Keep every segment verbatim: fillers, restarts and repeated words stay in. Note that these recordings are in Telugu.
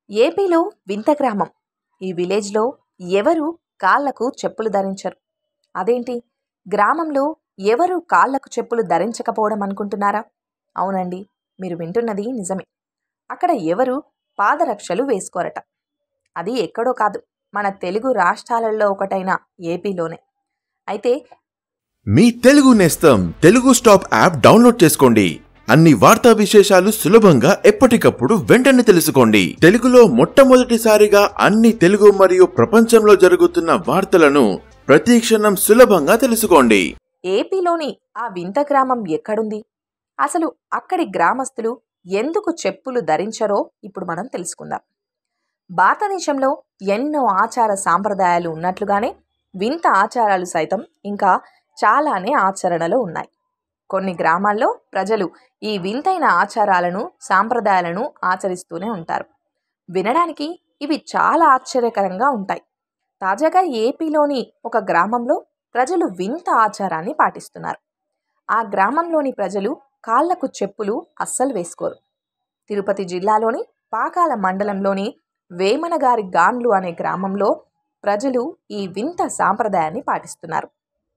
ఏపీలో వింత గ్రామం. ఈ విలేజ్లో ఎవరు కాళ్లకు చెప్పులు ధరించరు. అదేంటి, గ్రామంలో ఎవరు కాళ్లకు చెప్పులు ధరించకపోవడం అనుకుంటున్నారా? అవునండి, మీరు వింటున్నది నిజమే. అక్కడ ఎవరు పాదరక్షలు వేసుకోరట. అది ఎక్కడో కాదు, మన తెలుగు రాష్ట్రాలలో ఒకటైన ఏపీలోనే. అయితే మీ తెలుగు నేస్తం తెలుగు స్టాప్ యాప్ డౌన్లోడ్ చేసుకోండి. అన్ని వార్తా విశేషాలు సులభంగా ఎప్పటికప్పుడు వెంటనే తెలుసుకోండి. తెలుగులో మొట్టమొదటిసారిగా అన్ని తెలుగు మరియు ప్రపంచంలో జరుగుతున్న వార్తలను ప్రతి క్షణం సులభంగా తెలుసుకోండి. ఏపీలోని ఆ వింత గ్రామం ఎక్కడుంది? అసలు అక్కడి గ్రామస్తులు ఎందుకు చెప్పులు ధరించరో ఇప్పుడు మనం తెలుసుకుందాం. భారతదేశంలో ఎన్నో ఆచార సాంప్రదాయాలు ఉన్నట్లుగానే వింత ఆచారాలు సైతం ఇంకా చాలానే ఆచరణలో ఉన్నాయి. కొన్ని గ్రామాల్లో ప్రజలు ఈ వింతైన ఆచారాలను సాంప్రదాయాలను ఆచరిస్తూనే ఉంటారు. వినడానికి ఇవి చాలా ఆశ్చర్యకరంగా ఉంటాయి. తాజాగా ఏపీలోని ఒక గ్రామంలో ప్రజలు వింత ఆచారాన్ని పాటిస్తున్నారు. ఆ గ్రామంలోని ప్రజలు కాళ్లకు చెప్పులు అస్సలు వేసుకోరు. తిరుపతి జిల్లాలోని పాకాల మండలంలోని వేమనగారి గాండ్లు అనే గ్రామంలో ప్రజలు ఈ వింత సాంప్రదాయాన్ని పాటిస్తున్నారు.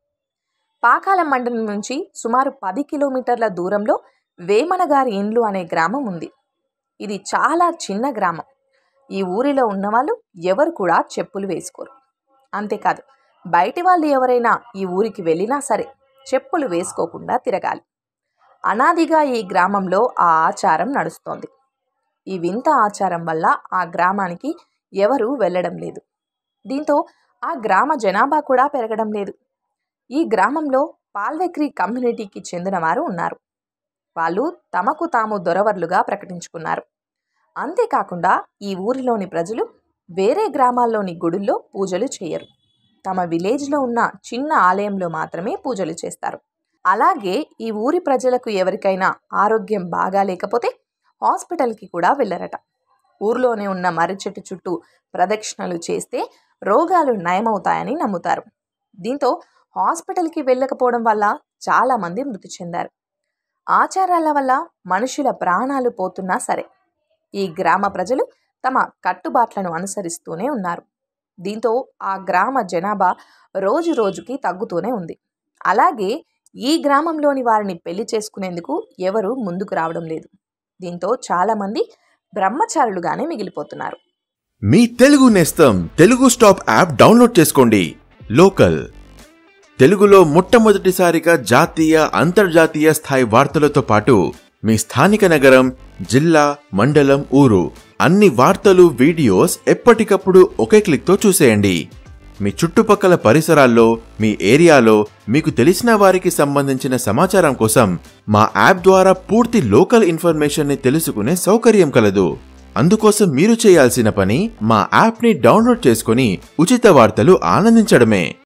పాకాల మండలం నుంచి సుమారు పది కిలోమీటర్ల దూరంలో వేమనగారి ఇండ్లు అనే గ్రామం ఉంది. ఇది చాలా చిన్న గ్రామం. ఈ ఊరిలో ఉన్నవాళ్ళు ఎవరు కూడా చెప్పులు వేసుకోరు. అంతేకాదు, బయటి వాళ్ళు ఎవరైనా ఈ ఊరికి వెళ్ళినా సరే చెప్పులు వేసుకోకుండా తిరగాలి. అనాదిగా ఈ గ్రామంలో ఆ ఆచారం నడుస్తోంది. ఈ వింత ఆచారం వల్ల ఆ గ్రామానికి ఎవరూ వెళ్ళడం లేదు. దీంతో ఆ గ్రామ జనాభా కూడా పెరగడం లేదు. ఈ గ్రామంలో పాల్వెక్రి కమ్యూనిటీకి చెందిన వారు ఉన్నారు. వాళ్ళు తమకు తాము దొరవర్లుగా ప్రకటించుకున్నారు. అంతేకాకుండా ఈ ఊరిలోని ప్రజలు వేరే గ్రామాల్లోని గుడుల్లో పూజలు చేయరు. తమ విలేజ్లో ఉన్న చిన్న ఆలయంలో మాత్రమే పూజలు చేస్తారు. అలాగే ఈ ఊరి ప్రజలకు ఎవరికైనా ఆరోగ్యం బాగా లేకపోతే హాస్పిటల్కి కూడా వెళ్ళరట. ఊర్లోనే ఉన్న మర్రి చెట్టు చుట్టూ ప్రదక్షిణలు చేస్తే రోగాలు నయమవుతాయని నమ్ముతారు. దీంతో హాస్పిటల్కి వెళ్ళకపోవడం వల్ల చాలామంది మృతి చెందారు. ఆచారాల వల్ల మనుషుల ప్రాణాలు పోతున్నా సరే ఈ గ్రామ ప్రజలు తమ కట్టుబాట్లను అనుసరిస్తూనే ఉన్నారు. దీంతో ఆ గ్రామ జనాభా రోజు రోజుకి తగ్గుతూనే ఉంది. అలాగే ఈ గ్రామంలోని వారిని పెళ్లి చేసుకునేందుకు ఎవరు ముందుకు రావడం లేదు. దీంతో చాలామంది బ్రహ్మచారులుగానే మిగిలిపోతున్నారు. మీ తెలుగు నేస్తం తెలుగు స్టాప్ యాప్ డౌన్లోడ్ చేసుకోండి. లోకల్ తెలుగులో మొట్టమొదటిసారిగా జాతీయ అంతర్జాతీయ స్థాయి వార్తలతో పాటు మీ స్థానిక నగరం, జిల్లా, మండలం, ఊరు అన్ని వార్తలు, వీడియోస్ ఎప్పటికప్పుడు ఒకే క్లిక్తో చూసేయండి. మీ చుట్టుపక్కల పరిసరాల్లో, మీ ఏరియాలో మీకు తెలిసిన వారికి సంబంధించిన సమాచారం కోసం మా యాప్ ద్వారా పూర్తి లోకల్ ఇన్ఫర్మేషన్ ని తెలుసుకునే సౌకర్యం కలదు. అందుకోసం మీరు చేయాల్సిన పని మా యాప్ ని డౌన్లోడ్ చేసుకుని ఉచిత వార్తలు ఆనందించడమే.